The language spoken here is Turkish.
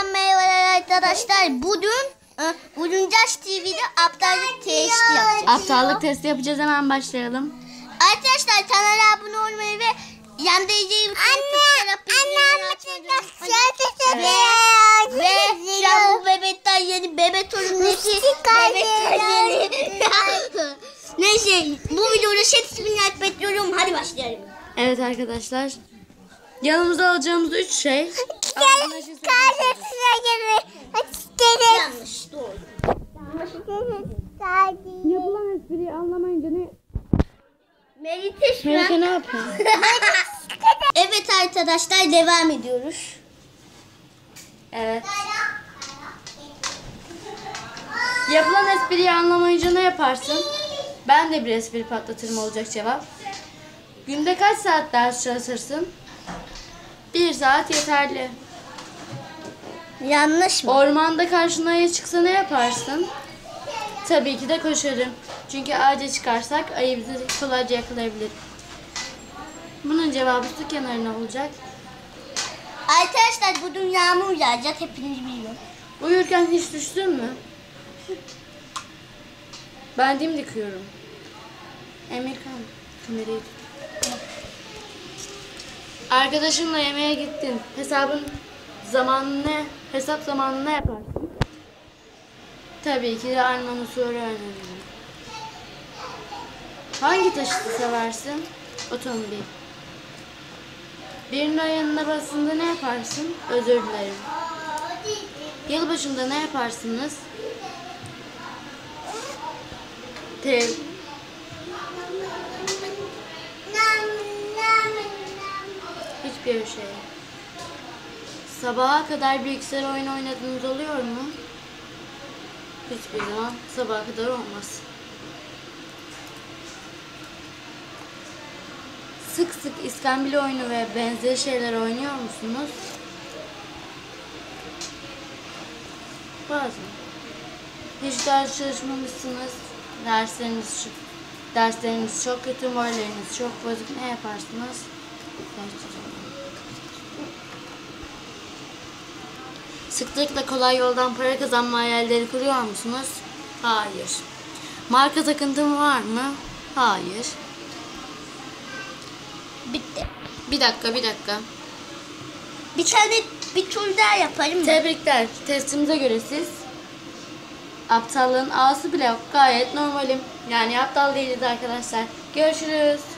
Hepinize merhabalar arkadaşlar. Bugün Caş TV'de aptallık testi yapacağız. Aptallık testi yapacağız, hemen başlayalım. Arkadaşlar kanala abone olmayı ve yanda izleyi ve şu an bu bebekten yeni bebek torunlesi Neyse bu videoda hepsini bekliyorum. Hadi başlayalım. Evet arkadaşlar, yanımıza alacağımız 3 şey. Yanlış, doğru. Yapılan espriyi anlamayınca ne? Melike ne yapıyor? Evet arkadaşlar, devam ediyoruz. Evet. Yapılan espriyi anlamayınca ne yaparsın? Ben de bir espri patlatırım olacak cevap. Günde kaç saat ders çalışırsın? 1 saat yeterli. Yanlış mı? Ormanda karşına ayı çıksa ne yaparsın? Tabii ki de koşarım. Çünkü ağaca çıkarsak ayı bizi kolayca yakalayabilir. Bunun cevabı su kenarına olacak. Arkadaşlar bugün yağmur yağacak, hepiniz biliyor. Uyurken hiç düştün mü? Ben dimdik uyuyorum. Emirkan, kamerayı tut. Arkadaşınla yemeğe gittin. Hesap zamanını ne yaparsın? Tabii ki de Alman usulü önemli. Hangi taşıtı seversin? Otomobil. Birinin ayağına bastığında ne yaparsın? Özür dilerim. Yılbaşında ne yaparsınız? Hiçbir şey. Sabaha kadar bilgisayar oyunu oynadığınız oluyor mu? Hiçbir zaman sabaha kadar olmaz. Sık sık iskambil oyunu ve benzeri şeyler oynuyor musunuz? Bazen. Hiç ders çalışmamışsınız. Dersleriniz çok kötü, moraliniz çok bozuk. Ne yaparsınız? Sıklıkla kolay yoldan para kazanma hayalleri kuruyor musunuz? Hayır. Marka takıntım var mı? Hayır. Bitti. Bir dakika. Bir tur daha yapalım mı? Tebrikler. Testimize göre siz aptallığın A'sı bile yok. Gayet normalim. Yani aptal değiliz arkadaşlar. Görüşürüz.